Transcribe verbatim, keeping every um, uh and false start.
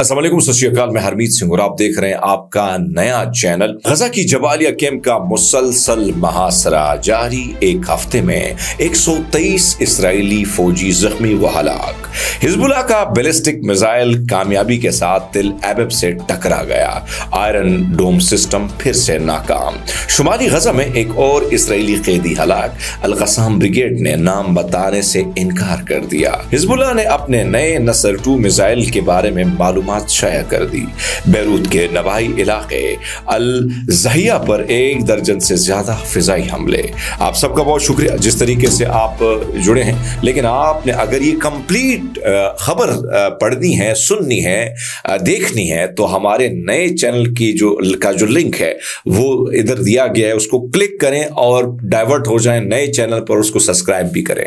अस्सलाम वालेकुम, सत श्री अकाल। मैं हरमीत सिंह और आप देख रहे हैं आपका नया चैनल। गजा की जबालिया कैंप का मुसलसल महासरा जारी। एक हफ्ते में एक सौ तेईस इसराइली फौजी जख्मी व हलाक। हिजबुल्लाह का बैलिस्टिक मिसाइल कामयाबी के साथ तिल एबिब से टकरा गया। आयरन डोम सिस्टम फिर से नाकाम। शुमाली गजा में एक और इसराइली कैदी हलाक। अल क़स्साम ब्रिगेड ने नाम बताने से इनकार कर दिया। हिजबुल्लाह ने अपने नए नसर टू मिसाइल के बारे में मालूमात शाया कर दी। बैरूत के नवाही इलाके अल ज़हिया पर एक दर्जन से ज्यादा फिजाई हमले। आप सबका बहुत शुक्रिया जिस तरीके से आप जुड़े हैं, लेकिन आपने अगर ये कंप्लीट खबर पढ़नी है, सुननी है, देखनी है तो हमारे नए चैनल की जो का जो लिंक है वो इधर दिया गया है, उसको क्लिक करें और डाइवर्ट हो जाएं नए चैनल पर, उसको सब्सक्राइब भी करें।